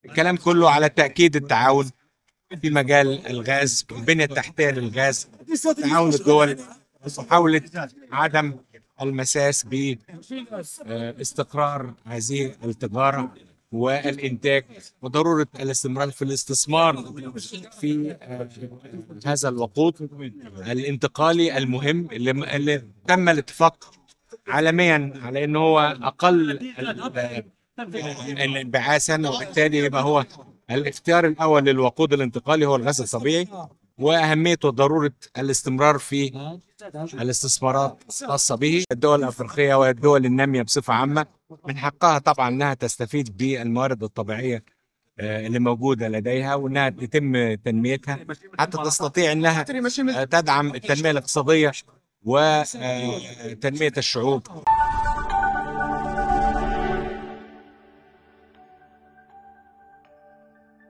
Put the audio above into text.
الكلام كله على تأكيد التعاون في مجال الغاز، البنية التحتية للغاز، تعاون الدول، محاولة عدم المساس باستقرار هذه التجارة والإنتاج، وضرورة الاستمرار في الاستثمار في هذا الوقود الانتقالي المهم اللي تم الاتفاق عالميا على انه هو اقل انبعاثا، وبالتالي يبقى هو الاختيار الاول للوقود الانتقالي هو الغاز الطبيعي، واهميه وضروره الاستمرار في الاستثمارات الخاصه به. الدول الافريقيه والدول الناميه بصفه عامه من حقها طبعا انها تستفيد بالموارد الطبيعيه اللي موجوده لديها، وانها يتم تنميتها حتى تستطيع انها تدعم التنميه الاقتصاديه وتنميه الشعوب.